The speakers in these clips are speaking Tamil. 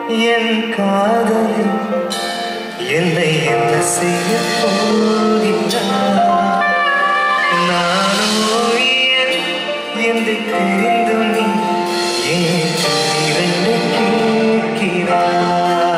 என் காதலி என்னை என்ன செய்ய போகின்றார் நானோ என்று தெரிந்தும் நீ ஏன் இரண்டு கேட்கிறார்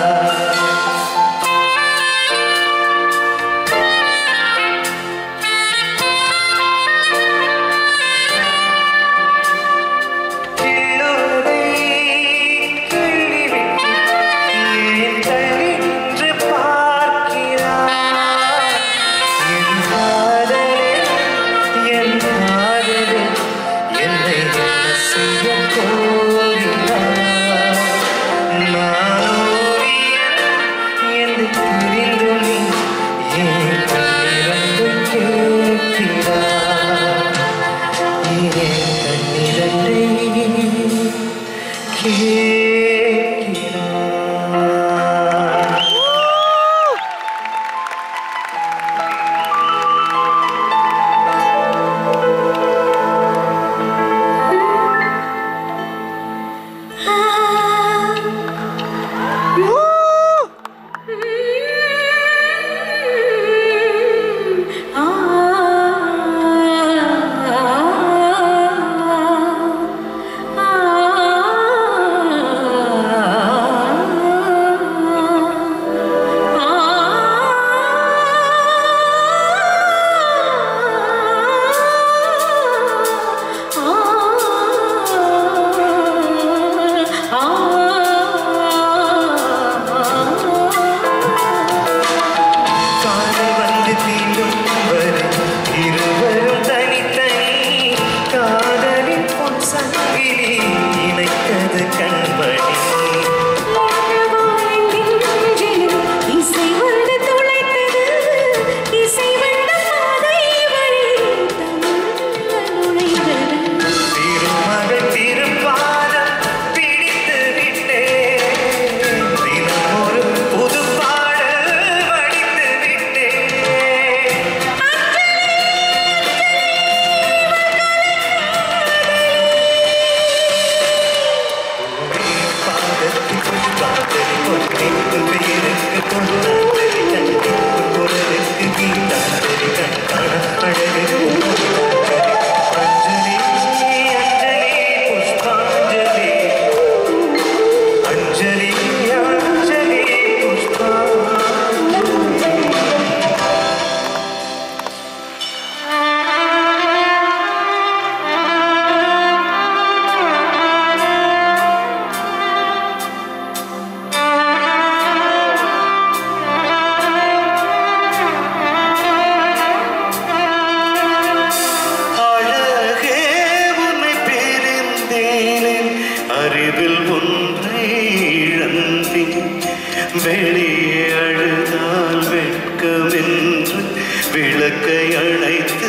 வெளியே அழுதால் வெட்கமென்று விளக்கை அணைத்து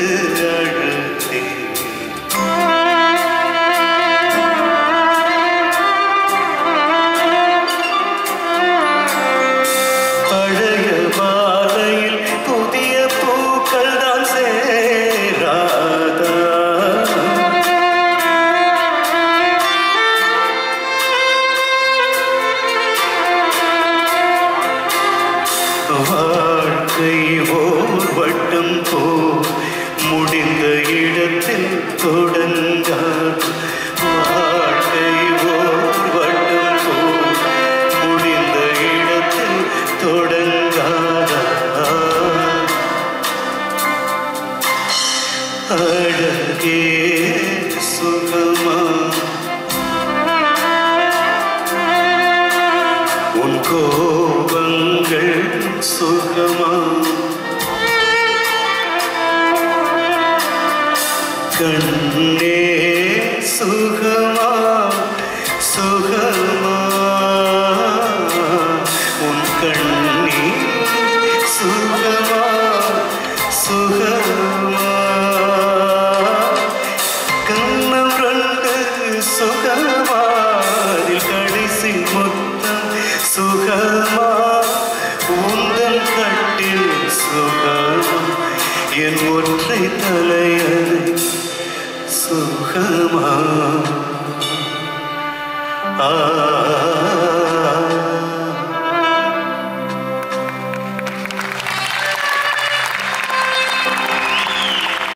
அழுதேன். பழைய பாதையில் புதிய பூக்கள் தான் சேராதா? வாழ்க்கை ஓர் வட்டம் போல் முடிந்த இடத்தில் தொடங்காது. வாழ்க்கை ஓர் வட்டம் போல் முடிந்த இடத்தில் தொடங்காதா? அழகே சுகமா உன் கோபங்கள் சுகமா? கண்ணே சுகமா சுகமா உன் கண்ணே சுகமா சுகமா? கண்ணம் ரெண்டு சுகமா கடைசி முத்தம் சுகமா? உந்தன் கட்டில் சுகமா என் ஒற்றை தலையணை சுகமா?